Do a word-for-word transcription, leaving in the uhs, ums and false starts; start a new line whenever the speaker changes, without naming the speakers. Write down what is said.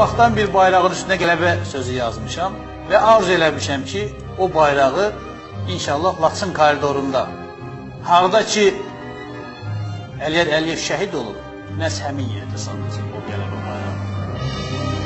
vaxtdan bir bayrağın üstünə qələbə sözü yazmışam və arzu eləmişəm ki, o bayrağı inşallah Laçın koridorunda, harada ki Əliyar Əliyev şəhid olub, məhz həmin yerdə salınacaq o qələbə bayrağı.